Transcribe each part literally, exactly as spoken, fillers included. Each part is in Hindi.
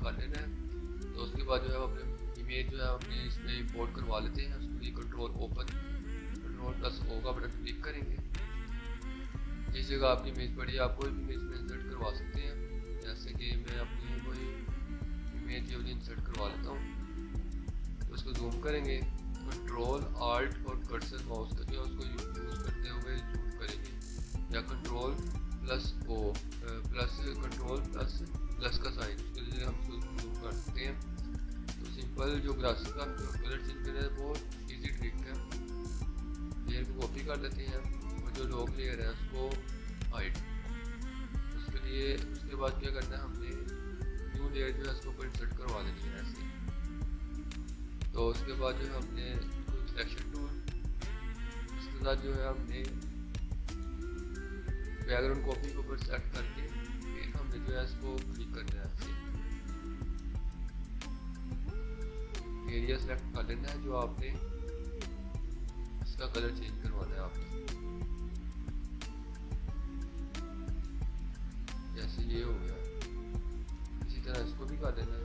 कर लेना है। तो उसके बाद जो है अपने इमेज जो है अपने इसमें इंपोर्ट करवा लेते हैं। उसके लिए control open control plus O का बटन क्लिक करेंगे। जिस जगह आपकी इमेज पड़ी है आप कोई भी इमेज में इंसर्ट करवा सकते हैं। जैसे कि मैं अपनी कोई इमेज वाली इंसर्ट करवा लेता हूँ। तो उसको जूम करेंगे, कंट्रोल आल्ट और कर्सर माउस का जो है उसको यूज़ करते हुए जूम करेंगे, या control plus O plus control plus plus का साइन, उसके लिए हम जूम कर सकते हैं। तो सिंपल जो ग्राफिक्स का जो कलर चेंज करना है बहुत ईजी ट्रिक है। लेयर को कॉपी कर लेते हैं और जो लॉग लेयर है उसको हाइड। उसके लिए उसके बाद क्या करना है, हमने न्यू लेयर जो है उसको ऊपर इंसर्ट करवा देनी है ऐसे। तो उसके बाद जो है हमने सिलेक्शन टूल, उसके साथ जो है हमने बैकग्राउंड कॉपी को ऊपर सेलेक्ट करके फिर हमने जो है इसको क्लिक करना है ऐसे। एरिया सेलेक्ट कर लेना है जो आपने इसका कलर चेंज करवाना है आपने। जैसे ये हो गया, इसी तरह इसको भी कर देना है।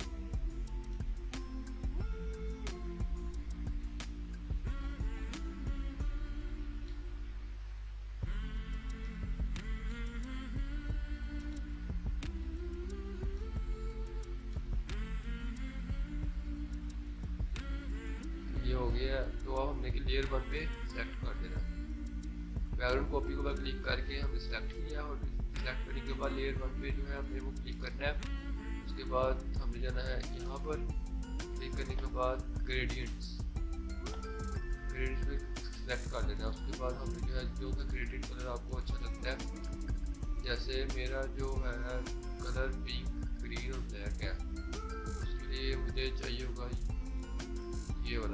ये हो गया। तो अब हमने लेयर वन पे सेलेक्ट कर देना है। बैकग्राउंड कॉपी को क्लिक करके हमने सेलेक्ट किया और सेलेक्ट करने के बाद लेयर वन पे जो है हमने वो क्लिक करना है। उसके बाद हमें जाना है यहाँ पर, क्लिक करने के बाद ग्रेडियंट्स ग्रेडियंट्स पे सेलेक्ट कर लेना है। उसके बाद हमने जो है जो का ग्रेडियंट कलर आपको अच्छा लगता है, जैसे मेरा जो है कलर पिंक ग्रीन और ब्लैक है, उसके लिए मुझे चाहिए होगा ये वाला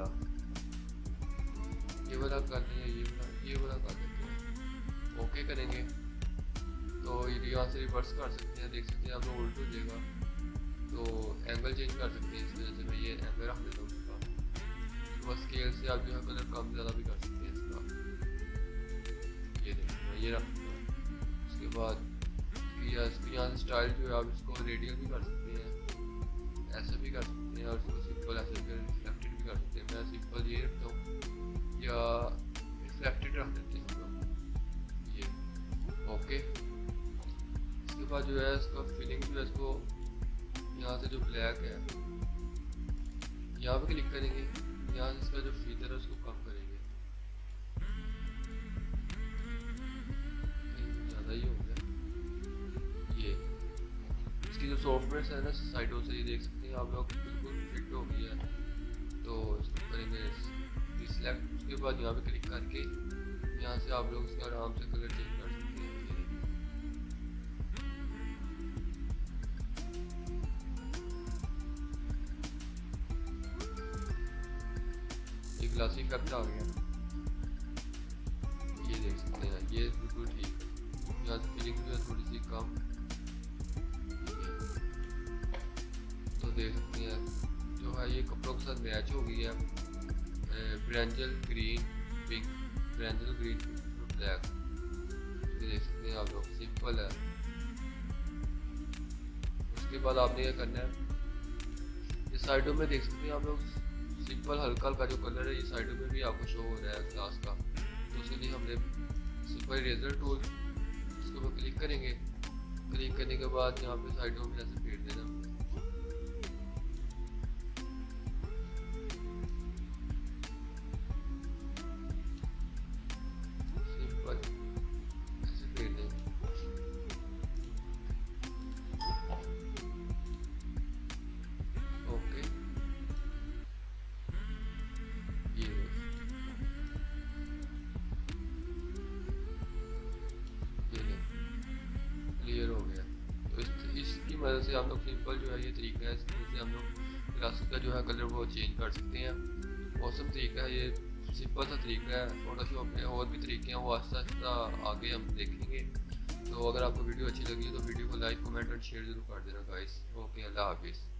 ये वाला कर लेंगे, ये वाला ये वाला कर देते हैं। ओके करेंगे तो ये यहाँ से रिवर्स कर सकते हैं, देख सकते हैं आप लोग उल्ट हो जाएगा। तो एंगल चेंज कर सकते हैं, इस वजह से मैं ये एंगल रख देता हूँ उसका। तो बस स्केल से आप जो है कलर कम ज़्यादा भी कर सकते हैं इसका। ये देखिए मैं ये रख दूँगा। उसके बाद यहाँ से स्टाइल जो है आप इसको रेडियल भी कर सकते हैं, ऐसे भी कर सकते हैं, और इसको सिंपल ऐसे भी रिफ्लेक्टेड भी कर सकते हैं। मैं सिंपल ये रखता हूँ या रिफ्लेक्टेड रख देते हैं ये। ओके, इसके बाद जो है इसका फिलिंग जो है इसको यहाँ से जो ब्लैक है यहाँ पे क्लिक करेंगे, यहाँ से इसका जो फीचर है उसको कम करेंगे। ज़्यादा ही हो गया ये। इसकी जो सॉफ्टवेयर है ना साइडों से ये देख सकते हैं आप लोग बिल्कुल फिट हो गई है। तो इसको करेंगे सिलेक्ट। उसके बाद यहाँ पे क्लिक करके यहाँ से आप लोग इसका आराम से कलर चेंज कर सकते हैं। ये ग्लासी इफेक्ट आ गया, ये देख सकते हैं, ये बिल्कुल ठीक है। यहाँ से फीलिंग जो है थोड़ी सी कम, तो देख सकते हैं जो है ये कपड़ों के साथ मैच हो गई है। Brinjal green pink, brinjal green black, ये देख सकते हैं आप लोग, सिंपल है। उसके बाद आपने क्या करना है, ये साइडों में देख सकते हैं आप लोग सिंपल हल्का हल्का जो कलर है ये साइडों में भी आपको शो हो रहा है ग्लास का। तो उसके लिए हमने सिंपल इरेजर टूल, इसके ऊपर क्लिक करेंगे। क्लिक करने के बाद यहाँ पे साइडों में ऐसे फेर देना। क्लियर हो गया। तो इस, इसकी मदद से हम लोग सिंपल जो है ये तरीका है, इसकी वजह से हम लोग ग्लासेस का जो है कलर वो चेंज कर सकते हैं। मौसम तरीका है, ये सिंपल सा तरीका है। फोटोशॉप में और भी तरीके हैं, वो आस्ता आस्ता आगे हम देखेंगे। तो अगर आपको वीडियो अच्छी लगी तो वीडियो को लाइक कमेंट और शेयर जरूर कर देना गाइस। ओके, अल्लाह हाफिज़।